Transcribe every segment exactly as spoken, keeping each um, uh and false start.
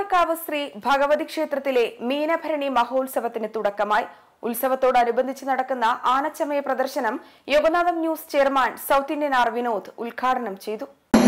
പനയന്നാർക്കാവ് ശ്രീ ഭഗവതി ക്ഷേത്രത്തിലെ മീനഭരണി മഹോത്സവത്തിന് തുടക്കമായി. ഉത്സവത്തോടനുബന്ധിച്ച് നടക്കുന്ന ആനച്ചമയ പ്രദർശനം Yoganatham news chairman South Indian R Vinod ഉദ്ഘാടനം ചെയ്തു.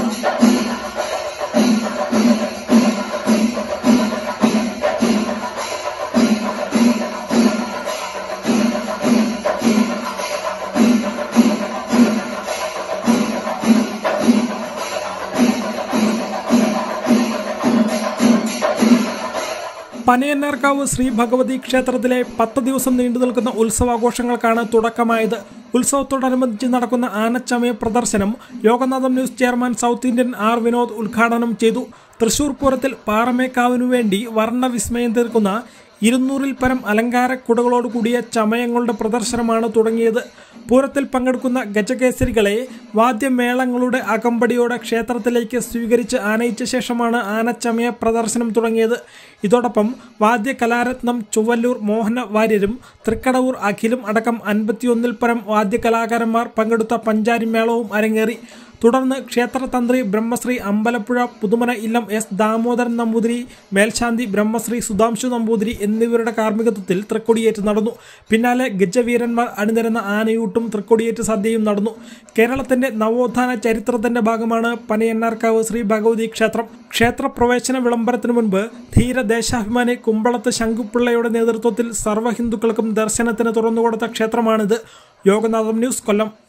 പനയന്നാർക്കാവ് ശ്രീ ഭഗവതി ക്ഷേത്രത്തിലെ പത്ത് ദിവസം നീണ്ടു നിൽക്കുന്ന ഉത്സവാഘോഷങ്ങൾക്കാണ് തുടക്കമായത്. ഉത്സവത്തോടനുബന്ധിച്ച് നടക്കുന്ന ആനച്ചമയ പ്രദർശനം Yoganatham news chairman South Indian R Vinod ഉദ്ഘാടനം ചെയ്തു. തൃശൂർ പൂരത്തിൽ പാറമേക്കാവിനു വേണ്ടി വർണ്ണവിസ്മയം തീർക്കുന്ന ഇരുന്നൂറിൽ പരം അലങ്കാര കുടകളോട് കൂടിയ ചമയങ്ങളുടെ പ്രദർശനമാണ് തുടങ്ങിയത്. പൂരത്തിൽ പങ്കെടുക്കുന്ന ഗജകേസരികളെ വാദ്യമേളങ്ങളുടെ അകമ്പടിയോടെ ക്ഷേത്രത്തിലേക്ക് സ്വീകരിച്ച് ആനയിച്ച ശേഷമാണ് ആനച്ചമയ പ്രദർശനം തുടങ്ങിയത്. ഇതോടൊപ്പം വാദ്യകലാരത്നം ചുവല്ലൂർ മോഹന വാര്യരും തൃക്കടവൂർ അഖിലും അടക്കം അൻപത്തിയൊന്നിൽ പരം വാദ്യകലാകാരന്മാർ പങ്കെടുത്ത പഞ്ചാരി മേളവും അരങ്ങേറി. തുടർന്ന് ക്ഷേത്രതന്ത്രി ബ്രഹ്മശ്രീ അമ്പലപ്പുഴ പുതുമന ഇല്ലം എസ് ദാമോദരൻ നമ്പൂതിരി, മേൽശാന്തി ബ്രഹ്മശ്രീ സുധാംശു നമ്പൂതിരി എന്നിവരുടെ കാർമ്മികത്വത്തിൽ തൃക്കൊടിയേറ്റ് നടന്നു. പിന്നാലെ ഗജവീരന്മാർ അണിനിരന്ന ആനയൂട്ടും തൃക്കൊടിയേറ്റ് സദ്യയും നടന്നു. കേരളത്തിന്റെ നവോത്ഥാന ചരിത്രത്തിന്റെ ഭാഗമാണ് പനയന്നാർക്കാവ് ശ്രീ ഭഗവതി ക്ഷേത്രം. ക്ഷേത്രപ്രവേശന വിളംബരത്തിനു മുൻപ് ധീരദേശാഭിമാനി കുമ്പളത്ത് ശങ്കുപിള്ളയുടെ നേതൃത്വത്തിൽ സർവ്വ ഹിന്ദുക്കൾക്കും ദർശനത്തിന് തുറന്നുകൊടുത്ത ക്ഷേത്രമാണിത്. യോഗനാഥം ന്യൂസ്, കൊല്ലം.